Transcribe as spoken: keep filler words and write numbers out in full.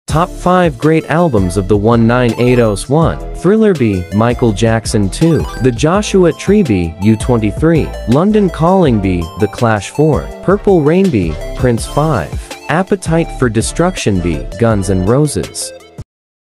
Top five Great Albums of the nineteen eighties. one. Thriller B, Michael Jackson two. The Joshua Tree B, U twenty-three. London Calling B, The Clash four. Purple Rain B, Prince five. Appetite for Destruction B, Guns N' Roses.